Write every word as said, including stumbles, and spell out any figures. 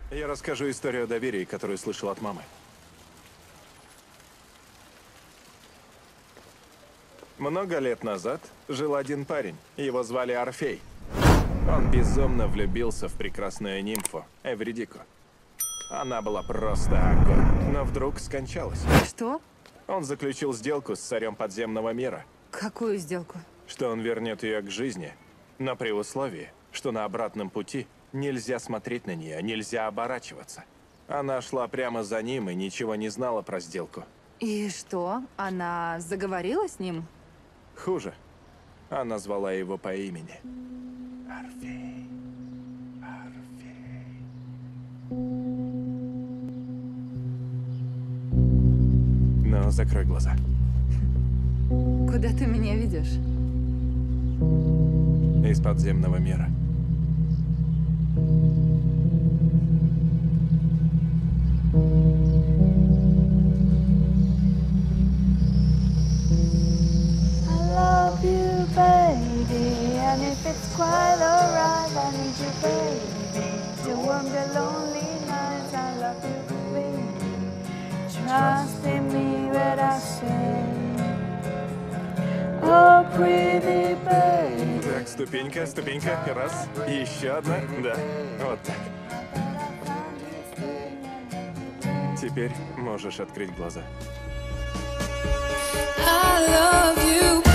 Я расскажу историю о доверии, которую слышал от мамы. Много лет назад жил один парень. Его звали Орфей. Он безумно влюбился в прекрасную нимфу Эвридику. Она была просто огонь, но вдруг скончалась. Что? Он заключил сделку с царем подземного мира, Какую сделку? что он вернет ее к жизни, но при условии, что на обратном пути нельзя смотреть на нее, нельзя оборачиваться. Она шла прямо за ним и ничего не знала про сделку. И что? Она заговорила с ним? Хуже. Она звала его по имени. Орфей. Орфей. Ну, закрой глаза. Куда ты меня ведешь? Из подземного мира. Love you, baby, and if it's quite alright, I need you, baby, to warm the lonely nights. I love you, baby, trust in me when I say, oh, pretty baby. Так, ступенька, ступенька, раз, и еще одна, да, вот так. Теперь можешь открыть глаза. I love you.